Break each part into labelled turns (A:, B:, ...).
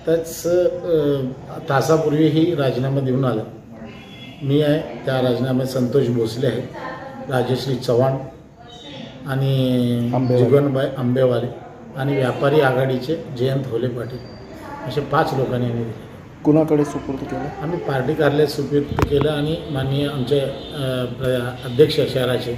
A: आत्ताच तासापूर्वीही राजीनामा देऊन आला. मी आहे त्या राजीनाम्यात संतोष भोसले आहेत, राजश्री चव्हाण आणि जुगनबाई आंबेवाले आणि व्यापारी आघाडीचे जयंत होले पाटील असे 5 लोकांनी आम्ही दिले.
B: कुणाकडे सुपूर्द केलं?
A: आम्ही पार्टी कार्यालयात सुपूर्द केलं आणि माननीय आमचे अध्यक्ष शहराचे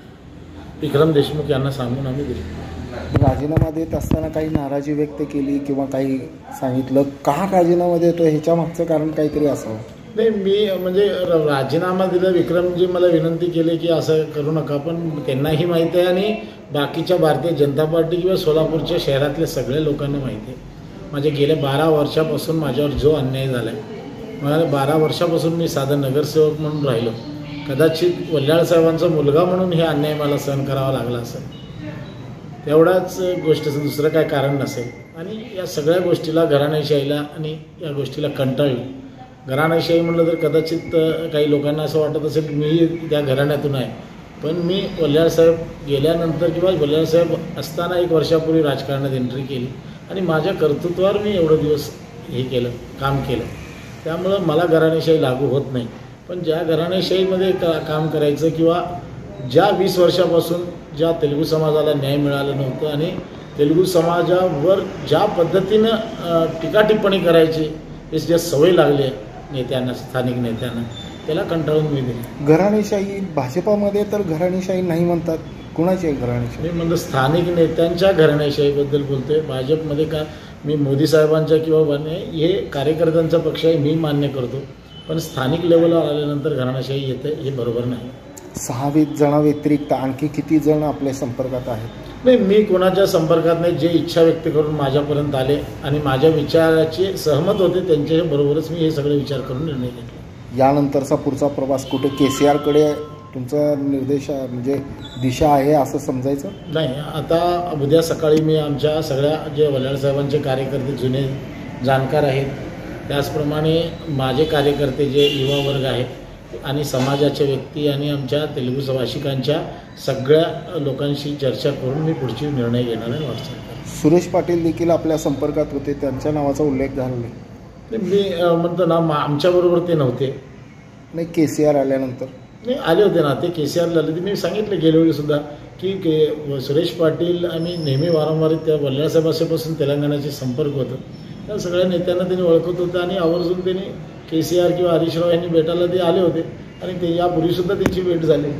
A: विक्रम देशमुख यांना सांगून आम्ही दिले.
B: राजीनामा देत असताना काही नाराजी व्यक्त केली किंवा काही सांगितलं का राजीनामा देतो, ह्याच्या मागचं कारण काहीतरी असावं?
A: नाही, मी म्हणजे राजीनामा दिला. विक्रमजी मला विनंती केली की असं करू नका, पण त्यांनाही माहिती आहे आणि बाकीच्या भारतीय जनता पार्टी किंवा सोलापूरच्या शहरातल्या सगळ्या लोकांना माहिती आहे. माझे गेल्या 12 वर्षापासून माझ्यावर जो अन्याय झाला आहे, मला 12 वर्षापासून मी साधा नगरसेवक म्हणून राहिलो. कदाचित वल्ल्याळ साहेबांचा मुलगा म्हणून हे अन्याय मला सहन करावा लागला असेल, तेवढाच गोष्ट, दुसरं काय कारण नसेल. आणि या सगळ्या गोष्टीला घराणेशाहीला आणि या गोष्टीला कंटाळली. घराणेशाही म्हणलं तर कदाचित काही लोकांना असं वाटत असेल मी त्या घराण्यातून आहे, पण मी वल्ल्याळ साहेब गेल्यानंतर किंवा वल्ल्याळ साहेब असताना 1 वर्षापूर्वी राजकारणात एंट्री केली आणि माझ्या कर्तृत्वावर मी एवढं दिवस हे केलं, काम केलं. त्यामुळं मला घराणेशाही लागू होत नाही. पण ज्या घराणेशाहीमध्ये काम करायचं किंवा ज्या 20 वर्षापासून ज्या तेलुगू समाजाला न्याय मिळालं नव्हतं आणि तेलुगू समाजावर ज्या पद्धतीनं टीका टिप्पणी करायची हे जे सवय लागली आहे नेत्यांना, स्थानिक नेत्यांना, त्याला कंटाळून मी दिली.
B: घराणेशाही भाजपामध्ये तर घराणेशाही नाही म्हणतात, कुणाची आहे घराणेशाही?
A: मी म्हणजे स्थानिक नेत्यांच्या घराणेशाहीबद्दल बोलतोय. भाजपमध्ये का मी मोदी साहेबांच्या किंवा हे कार्यकर्त्यांचा पक्ष आहे, मी मान्य करतो, पण स्थानिक लेवलवर आल्यानंतर घराणेशाही येते हे बरोबर नाही.
B: 6 जणांव्यतिरिक्त आणखी किती जण आपल्या संपर्कात आहेत?
A: नाही, मी कोणाच्या संपर्कात नाही. जे इच्छा व्यक्त करून माझ्यापर्यंत आले आणि माझ्या विचाराचे सहमत होते त्यांच्या बरोबरच मी हे सगळे विचार करून निर्णय घेतला.
B: यानंतरचा पुढचा प्रवास कुठे KCRकडे तुमचा निर्देश म्हणजे दिशा आहे असं समजायचं?
A: नाही, आता उद्या सकाळी मी आमच्या सगळ्या जे वल्ल्याळ साहेबांचे कार्यकर्ते जुने जाणकार आहेत, त्याचप्रमाणे माझे कार्यकर्ते जे युवा वर्ग आहेत आणि समाजाच्या व्यक्ती आणि आमच्या तेलुगू भाषिकांच्या सगळ्या लोकांशी चर्चा करून मी पुढची निर्णय घेणार आहे. वाटचाल.
B: सुरेश पाटील देखील आपल्या संपर्कात होते, त्यांच्या नावाचा उल्लेख झाला नाही?
A: मी म्हणतो ना, आमच्याबरोबर ते नव्हते.
B: नाही, KCR आल्यानंतर
A: नाही आले होते ना, ते KCR आले होते. मी सांगितलं गेल्या वेळीसुद्धा की सुरेश पाटील आम्ही नेहमी वारंवार त्या वल्ल्याळ साहेब असेपासून तेलंगणाचे संपर्क होतं. त्या सगळ्या नेत्यांना त्यांनी ओळखत होतं आणि आवर्जून त्यांनी KCR किंवा हरीश राव यांनी भेटायला ते आले होते आणि ते यापूर्वीसुद्धा त्यांची भेट झाली.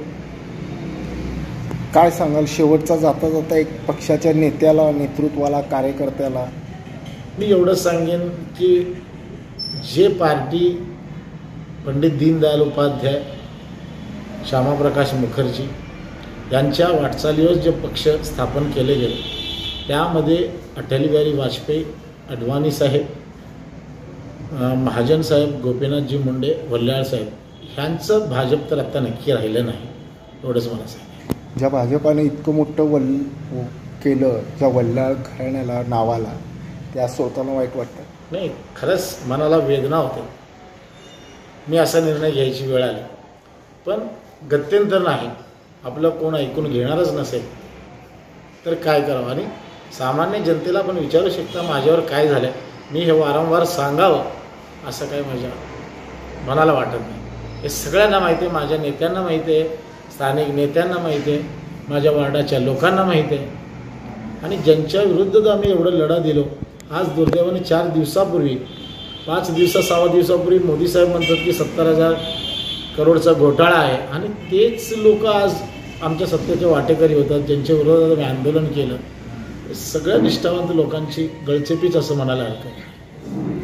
B: काय सांगाल शेवटचा जाता जाता एक पक्षाच्या नेत्याला, नेतृत्वाला, कार्यकर्त्याला?
A: मी एवढंच सांगेन की जे पार्टी पंडित दीनदयाल उपाध्याय, श्यामाप्रकाश मुखर्जी यांच्या वाटचालीवर जे पक्ष स्थापन केले गेले त्यामध्ये अटल बिहारी वाजपेयी, अडवाणी साहेब, महाजन साहेब, गोपीनाथजी मुंडे, वल्ल्याळ साहेब ह्यांचं भाजप तर आत्ता नक्की राहिलं नाही, एवढंच मला सांग.
B: ज्या भाजपाने इतकं मोठं केलं ज्या वल्ल्याळ घराण्याला, नावाला, त्या स्वतःला वाईट वाटतं?
A: नाही, खरंच मनाला वेदना होते. मी असा निर्णय घ्यायची वेळ आली, पण गत्यंतर नाही. आपलं कोण ऐकून घेणारच नसेल तर काय करावं. आणि सामान्य जनतेला पण विचारू शकता माझ्यावर काय झालं, मी हे वारंवार सांगावं असं काय माझ्या मनाला वाटत नाही. हे सगळ्यांना माहिती आहे, माझ्या नेत्यांना माहिती आहे, स्थानिक नेत्यांना माहिती आहे, माझ्या वार्डाच्या लोकांना माहिती आहे. आणि ज्यांच्या विरुद्ध आम्ही एवढं लढा दिलो, आज दुर्दैवाने 4 दिवसापूर्वी, 5 दिवसा 6 दिवसापूर्वी मोदी साहेब म्हणतात की 70,000 करोडचा घोटाळा आहे आणि तेच लोक आज आमच्या सत्तेचे वाटेकरी होतात, ज्यांच्या विरोधात आम्ही आंदोलन केलं. सगळ्या निष्ठावंत लोकांची गळचेपीच असं म्हणायला हरकत नाही.